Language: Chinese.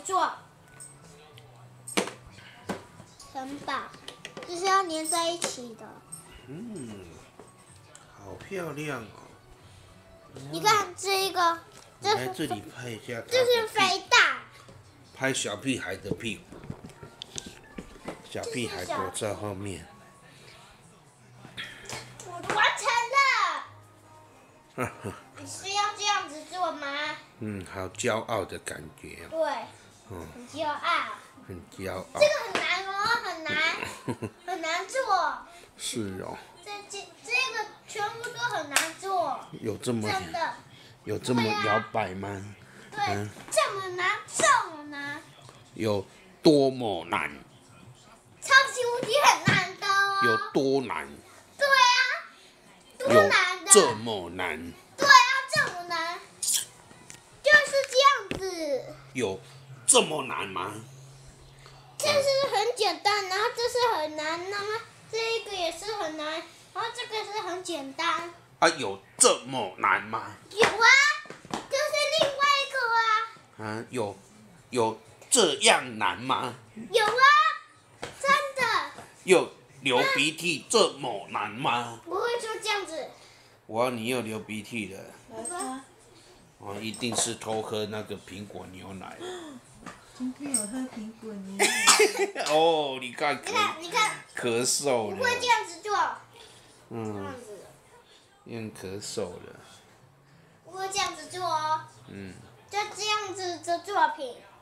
做城堡，就是要粘在一起的。 好漂亮哦！ 你看这一个， 来这里拍一下， 这是肥大， 拍小屁孩的屁股，小屁孩躲在后面。 我完成了。你是要这样子做吗？ 好骄傲的感觉。 对，很骄傲。 很骄傲。 这个很难哦，很难，很难做。 是哦。 这个全部都很难做。 有这么真的？ 有这么摇摆吗？ 对，这么难，这么难。 有多么难？ 超级无敌很难的哦。 有多难？ 对啊，多难的。 这么难？ 对啊，这么难，就是这样子。 有这么难吗？ 这是很简单，然后这是很难，然后这一个也是很难，然后这个是很简单。 有这么难吗？ 有啊，这是另外一个啊。 有这样难吗？ 有啊，真的。 有流鼻涕这么难吗？ 我会说这样子。 你又流鼻涕了。一定是偷喝那个苹果牛奶。 今天有喝苹果牛奶。 你看， 你看， 咳嗽了。 我会这样子做。这样子。 用咳嗽了。 我会这样子做哦。就这样子的作品。